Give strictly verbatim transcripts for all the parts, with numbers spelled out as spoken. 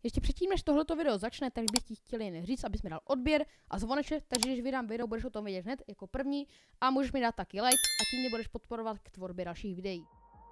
ještě předtím, než tohleto video začne, tak bych ti chtěl jen říct, abys mi dal odběr a zvoneček, takže když vydám video, budeš o tom vědět hned jako první a můžeš mi dát taky like a tím mě budeš podporovat k tvorbě dalších videí.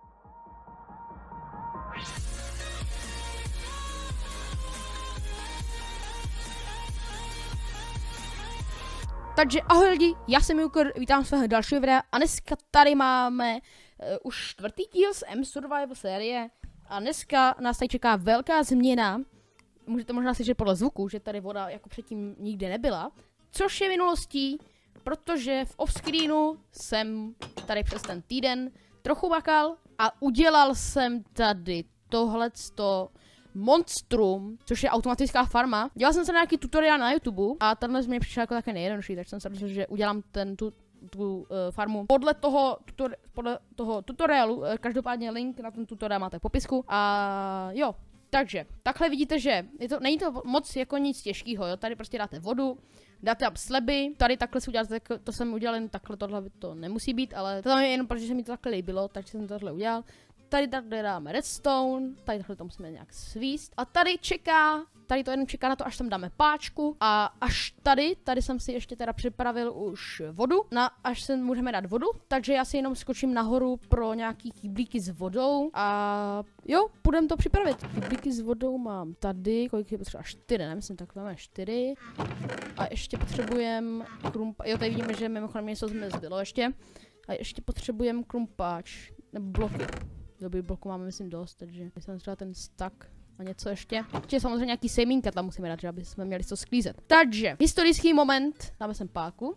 Takže ahoj lidi, já jsem Jukr, vítám svého dalšího videa a dneska tady máme uh, už čtvrtý díl z M Survival série a dneska nás tady čeká velká změna. Můžete možná slyšet podle zvuku, že tady voda jako předtím nikde nebyla, což je minulostí, protože v offscreenu jsem tady přes ten týden trochu makal a udělal jsem tady tohleto monstrum, což je automatická farma. Dělal jsem se nějaký tutoriál na YouTube a tenhle z mě přišel jako také nejjednodušší, takže jsem se rozhodl, že udělám ten tu, tu uh, farmu. Podle toho, tutor, podle toho tutoriálu, uh, každopádně link na ten tutoriál máte v popisku a jo. Takže, takhle vidíte, že je to, není to moc jako nic těžkého, jo, tady prostě dáte vodu, dáte tam sleby, tady takhle si uděláte, to jsem udělal jen takhle, tohle to nemusí být, ale to tam je jenom protože se mi to takhle líbilo, takže jsem to tohle udělal. Tady takhle dáme redstone, tady takhle to musíme nějak svíst. A tady čeká, tady to jenom čeká na to, až tam dáme páčku. A až tady, tady jsem si ještě teda připravil už vodu, na, až se můžeme dát vodu. Takže já si jenom skočím nahoru pro nějaký kyblíky s vodou. A jo, půjdeme to připravit. Kyblíky s vodou mám tady, kolik je potřeba? čtyři, ne? Myslím, tak máme čtyři. A ještě potřebujeme krumpa, jo, tady vidíme, že mimochodem něco jsme zbylo ještě. A ještě potřebujeme krumpáč, nebo bloky. Dobrý bloku máme, myslím, dost, takže jsem třeba ten stack a něco ještě. Ještě samozřejmě nějaký semínka tam musíme dát, že aby jsme měli co sklízet. Takže, historický moment, dáme sem páku.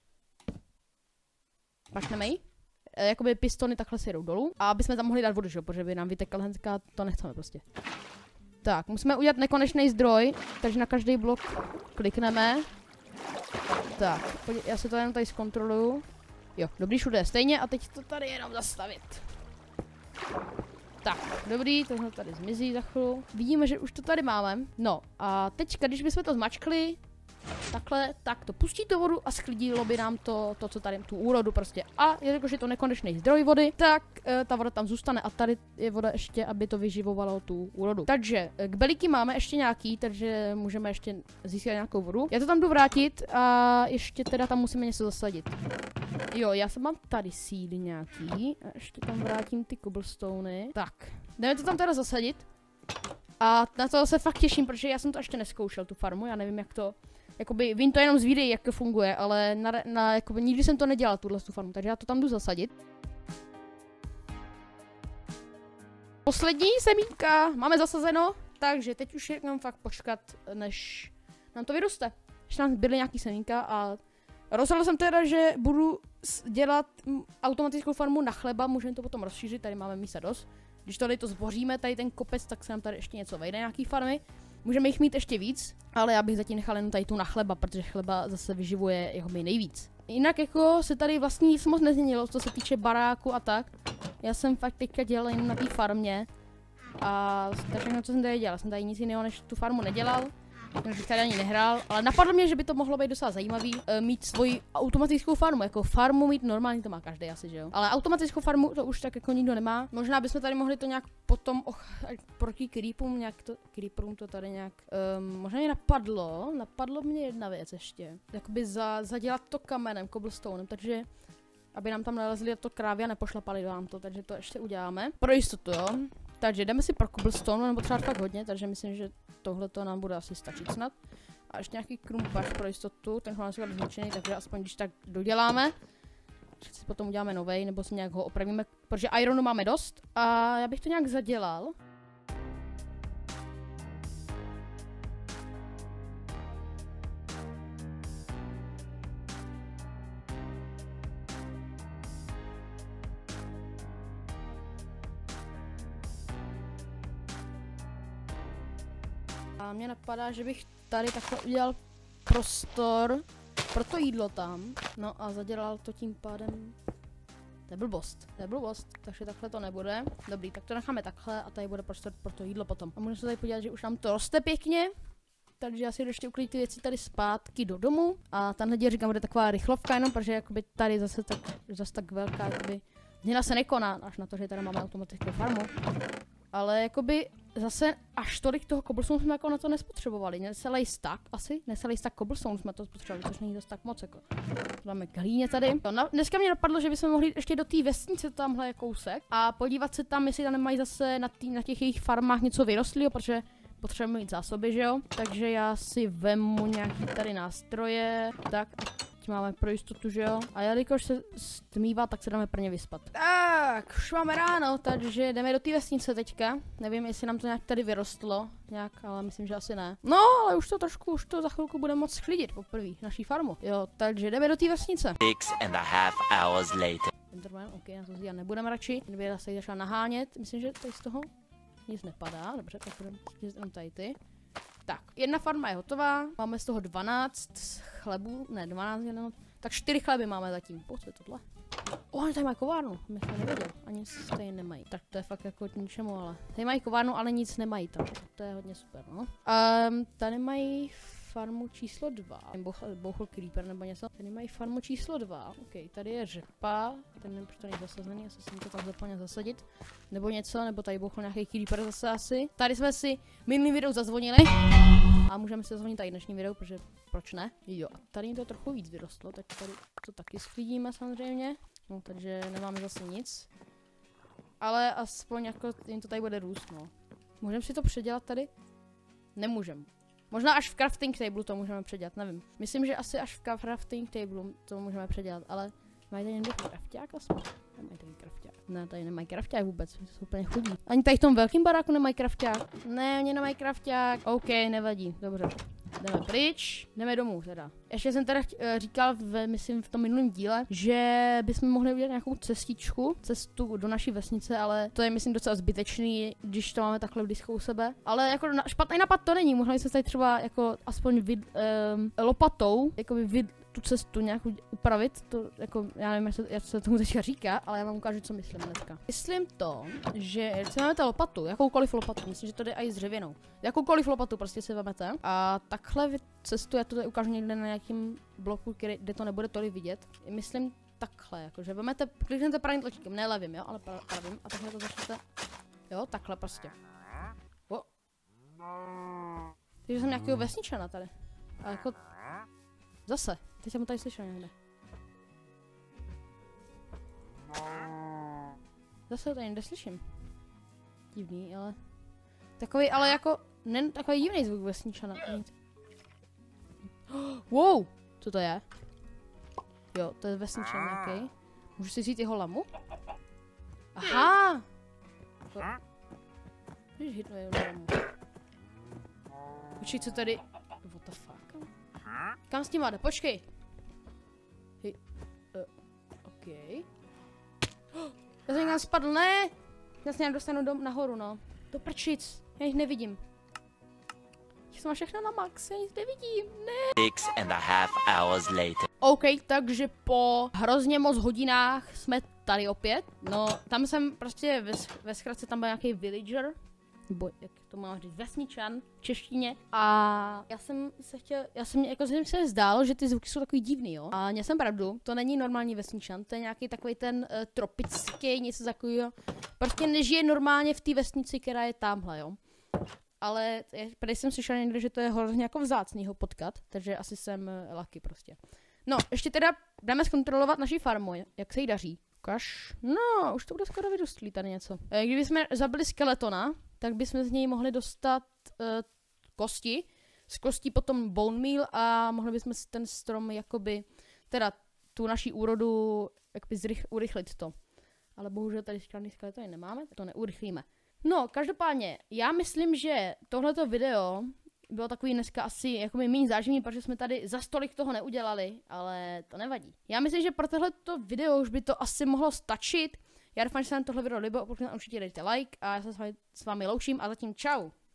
Pašneme ji. E, jakoby pistony takhle si jdou dolů. A aby jsme tam mohli dát vodu, že? Protože by nám vytekla hnedka, to nechceme prostě. Tak, musíme udělat nekonečný zdroj, takže na každý blok klikneme. Tak, pojď, já si to jenom tady zkontroluju. Jo, dobrý, všude je stejně a teď to tady jenom zastavit. Tak, dobrý, tohle tady zmizí za chvíli. Vidíme, že už to tady máme. No a teďka, když bychom to zmačkli, takhle, tak to pustí tu vodu a sklidilo by nám to, to co tady, tu úrodu prostě. A jelikož je to nekonečný zdroj vody, tak e, ta voda tam zůstane a tady je voda ještě, aby to vyživovalo tu úrodu. Takže k belíky máme ještě nějaký, takže můžeme ještě získat nějakou vodu. Já to tam jdu vrátit a ještě teda tam musíme něco zasadit. Jo, já jsem mám tady síly nějaký a ještě tam vrátím ty cobblestony. Tak, jdeme to tam teda zasadit. A na to se fakt těším, protože já jsem to ještě neskoušel, tu farmu, já nevím jak to, jakoby, vím to jenom z videí, jak to funguje, ale na, na, jakoby, nikdy jsem to nedělal, tuhle tu farmu, takže já to tam jdu zasadit. Poslední semínka máme zasazeno, takže teď už je jenom fakt počkat, než nám to vyroste. Ještě nám zbyly nějaký semínka a rozhodl jsem teda, že budu dělat automatickou farmu na chleba, můžeme to potom rozšířit, tady máme místa dost. Když tady to zboříme, tady ten kopec, tak se nám tady ještě něco vejde, nějaký farmy. Můžeme jich mít ještě víc, ale já bych zatím nechal jen tady tu na chleba, protože chleba zase vyživuje jeho nejvíc. Jinak jako se tady vlastně nic moc nezměnilo, co se týče baráku a tak. Já jsem fakt teďka dělal jen na té farmě. A tak všechno, co jsem tady dělal, jsem tady nic jiného než tu farmu nedělal. Takže bych tady ani nehrál, ale napadlo mě, že by to mohlo být docela zajímavý e, mít svoji automatickou farmu, jako farmu mít normálně to má každý asi, že jo. Ale automatickou farmu to už tak jako nikdo nemá. Možná bychom tady mohli to nějak potom och, proti creepům, nějak to, creeperům to tady nějak, um, možná mě napadlo, napadlo mě jedna věc ještě. Jakoby za, zadělat to kamenem, cobblestonem, takže aby nám tam nalezli to krávy a nepošlapali vám to, takže to ještě uděláme. Pro jistotu, jo. Takže jdeme si pro cobblestone, nebo třeba fakt hodně, takže myslím, že tohle to nám bude asi stačit snad. A ještě nějaký krumpáč pro jistotu, ten máme třeba zničený, takže aspoň když tak doděláme. Si potom uděláme novej, nebo si nějak ho opravíme, protože ironu máme dost a já bych to nějak zadělal. A mě napadá, že bych tady takhle udělal prostor pro to jídlo tam, no a zadělal to tím pádem, to je blbost, to je blbost, takže takhle to nebude, dobrý, tak to necháme takhle a tady bude prostor pro to jídlo potom. A můžeme se tady podívat, že už nám to roste pěkně, takže já si jdu ještě uklidit ty věci tady zpátky do domu a tenhle díl říkám, bude taková rychlovka jenom, protože jakoby tady zase tak, zase tak velká, jakoby, změna se nekoná, až na to, že tady máme automatickou farmu. Ale jakoby zase až tolik toho cobblestone jsme jako na to nespotřebovali. Necelý stack asi, necelý stack cobblestone jsme to spotřebovali, což není dost tak moc jako. Dáme k hlíně tady. Jo, na, dneska mě napadlo, že bychom mohli ještě do té vesnice tamhle kousek a podívat se tam, jestli tam nemají zase na, tý, na těch jejich farmách něco vyrostlého, protože potřebujeme mít zásoby, že jo? Takže já si vemu nějaký tady nástroje, tak máme pro jistotu, že jo? A jelikož se stmívá, tak se dáme prvně vyspat. Tak, už máme ráno, takže jdeme do té vesnice teďka. Nevím, jestli nám to nějak tady vyrostlo, nějak, ale myslím, že asi ne. No, ale už to trošku, už to za chvilku bude moc chlidit poprvé, naší farmu. Jo, takže jdeme do té vesnice. Six and a half hours later. Enderman, ok, na to zdělat nebudeme radši. Kdyby se začala nahánět, myslím, že tady z toho nic nepadá, dobře, tak budeme jenom tady ty. Tak, jedna farma je hotová, máme z toho dvanáct chlebů, ne dvanáct jenom, tak čtyři chleby máme zatím. Pojď tohle. O, oni tady mají kovárnu, bych to nevěděl, ani stejně nemají. Tak to je fakt jako k ničemu, ale. Tady mají kovárnu, ale nic nemají tam, to je hodně super, no. Um, tady mají farmu číslo dva, bouchl creeper nebo něco. Tady mají farmu číslo dva, ok, tady je řepa, ten nevím, proč tady je zasazený, asi jsem to tam zapomněl zasadit. Nebo něco, nebo tady bouchl nějaký creeper zase asi. Tady jsme si minulý video zazvonili. A můžeme si zazvonit tady dnešní video, protože proč ne? Jo, a tady to trochu víc vyrostlo, tak tady to taky sklidíme samozřejmě. No, takže nemáme zase nic. Ale aspoň jako jim to tady bude růst, no. Můžeme si to předělat tady? Nemůžeme. Možná až v crafting table to můžeme předělat, nevím. Myslím, že asi až v crafting table to můžeme předělat, ale mají tady někde crafták aspoň? Nemají tady crafták. Ne, tady nemají crafták vůbec, jsou úplně chudí. Ani tady v tom velkém baráku nemají crafták. Ne, oni nemají crafták. OK, nevadí, dobře. Jdeme pryč, jdeme domů teda. Ještě jsem teda říkal, v, myslím v tom minulém díle, že bychom mohli udělat nějakou cestičku, cestu do naší vesnice, ale to je myslím docela zbytečný, když to máme takhle blízko u sebe. Ale jako na, špatný nápad to není, mohli jsme tady třeba jako aspoň vid, um, lopatou, jako vid, tu cestu nějak upravit, to jako, já nevím, jak se tomu teďka říká, ale já vám ukážu, co myslím dneska. Myslím to, že si máme ta lopatu, jakoukoliv lopatu, myslím, že to jde i s dřevěnou. Jakoukoliv lopatu prostě si vemete a takhle cestu, já to tady ukážu někde na nějakým bloku, který, kde to nebude tolik vidět. Myslím takhle, jakože vemete, kliknete pravým tlačítkem, ne levým, jo, ale pravým a takhle to začnete, jo, takhle prostě. O. Takže jsem nějakého vesničana tady. A jako, zase, teď jsem ho tady slyšel někde. Zase ho tady někde slyším. Divný, ale... Takový, ale jako, ne takový divný zvuk vesničana. Wow, co to je? Jo, to je vesničan nějaký. Můžu si říct jeho lamu? Aha! Když hitnu jeho lamu. Počkej, co tady? What the fuck? Kam s tím máte? Počkej! Hej. Uh, OK. Oh, já jsem někam spadl, ne! Já se nějak dostanu do, nahoru, no. Do prčic. Já jich nevidím. Já jsem všechno na max, já nic nevidím, ne! Six and a half hours later. OK, takže po hrozně moc hodinách jsme tady opět. No, tam jsem prostě ve, ve zkratce tam byl nějaký villager. Nebo jak to mám říct, vesničan v češtině. A já jsem se chtěl, já jsem jako jsem se zdálo, že ty zvuky jsou takový divný, jo. A měl jsem pravdu, to není normální vesničan, to je nějaký takový ten uh, tropický, něco takového. Prostě nežije normálně v té vesnici, která je tamhle, jo. Ale tady jsem slyšel někde, že to je hrozně jako vzácný ho potkat, takže asi jsem uh, lucky prostě. No, ještě teda jdeme zkontrolovat naši farmu, jak se jí daří. Ukaž. No, už to bude skoro vyrostlý tady něco. E, kdybychom zabili skeletona, tak bychom z něj mohli dostat uh, kosti. Z kostí potom bone meal a mohli bychom si ten strom jakoby, teda tu naší úrodu, jakoby zrych, urychlit to. Ale bohužel tady žádný skeletony nemáme, to neurychlíme. No, každopádně, já myslím, že tohleto video bylo takový dneska asi jakoby méně záživný, protože jsme tady za stolik toho neudělali, ale to nevadí. Já myslím, že pro tohleto video už by to asi mohlo stačit. Já doufám, že se vám tohle video líbilo, pokud určitě dejte like a já se s vámi, s vámi loučím a zatím čau.